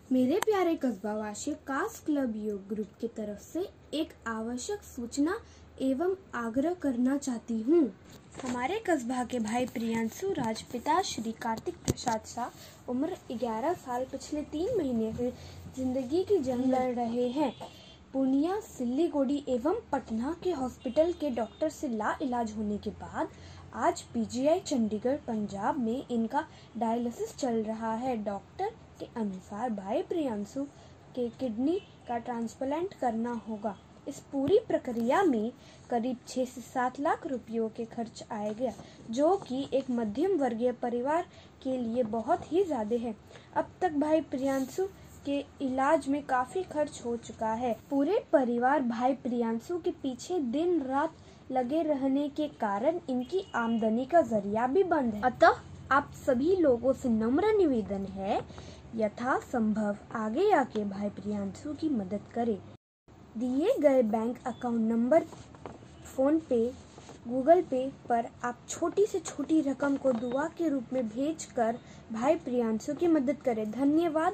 मेरे प्यारे कस्बावासी, कास्ट क्लब योग ग्रुप की तरफ से एक आवश्यक सूचना एवं आग्रह करना चाहती हूँ। हमारे कस्बा के भाई प्रियांशु राज पिता श्री कार्तिक प्रसाद शाह उम्र 11 साल पिछले 3 महीने से जिंदगी की जंग लड़ रहे हैं। पूर्णिया, सिल्लीगुड़ी एवं पटना के हॉस्पिटल के डॉक्टर से लाइलाज होने के बाद आज पीजीआई चंडीगढ़ पंजाब में इनका डायलिसिस चल रहा है। डॉक्टर के अनुसार भाई प्रियांशु के किडनी का ट्रांसप्लांट करना होगा। इस पूरी प्रक्रिया में करीब 6 से 7 लाख रुपयों के खर्च आएगा, जो कि एक मध्यम वर्गीय परिवार के लिए बहुत ही ज्यादा है। अब तक भाई प्रियांशु के इलाज में काफी खर्च हो चुका है। पूरे परिवार भाई प्रियांशु के पीछे दिन रात लगे रहने के कारण इनकी आमदनी का जरिया भी बंद है। अतः आप सभी लोगों से नम्र निवेदन है, यथासंभव आगे आके भाई प्रियांशु की मदद करें। दिए गए bank account number, PhonePe, Google Pay पर आप छोटी से छोटी रकम को दुआ के रूप में भेजकर भाई प्रियांशु की मदद करें। धन्यवाद।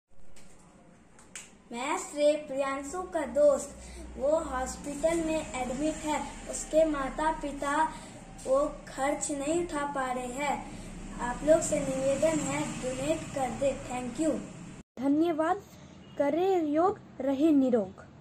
मैं श्री प्रियांशु का दोस्त, वो हॉस्पिटल में एडमिट है। उसके माता पिता वो खर्च नहीं उठा पा रहे हैं। आप लोग से निवेदन है, डोनेट कर दे। Thank you. धन्यवाद। करे योग, रहे निरोग।